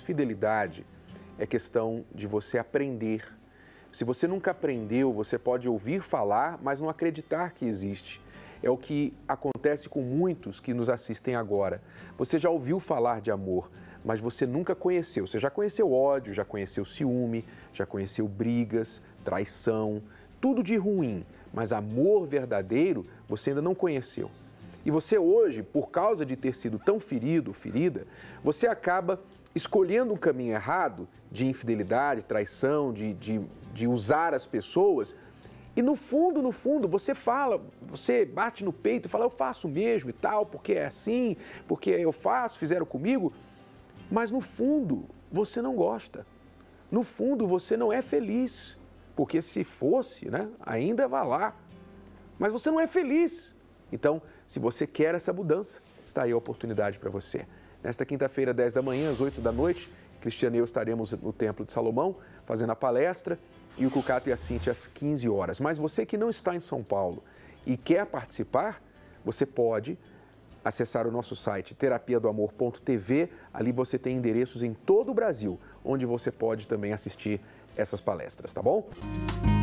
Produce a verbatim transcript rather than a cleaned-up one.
Fidelidade é questão de você aprender. Se você nunca aprendeu, você pode ouvir falar, mas não acreditar que existe. É o que acontece com muitos que nos assistem agora. Você já ouviu falar de amor, mas você nunca conheceu. Você já conheceu ódio, já conheceu ciúme, já conheceu brigas, traição, tudo de ruim, mas amor verdadeiro você ainda não conheceu. E você hoje, por causa de ter sido tão ferido, ferida, você acaba escolhendo um caminho errado de infidelidade, traição, de, de, de usar as pessoas. E no fundo, no fundo, você fala, você bate no peito e fala, eu faço mesmo e tal, porque é assim, porque eu faço, fizeram comigo. Mas no fundo, você não gosta. No fundo, você não é feliz. Porque se fosse, né, ainda vá lá. Mas você não é feliz. Então, se você quer essa mudança, está aí a oportunidade para você. Nesta quinta-feira, dez da manhã, às oito da noite, Cristiane e eu estaremos no Templo de Salomão, fazendo a palestra, e o Cucato e a Cíntia às quinze horas. Mas você que não está em São Paulo e quer participar, você pode acessar o nosso site terapia do amor ponto t v. Ali você tem endereços em todo o Brasil, onde você pode também assistir essas palestras, tá bom?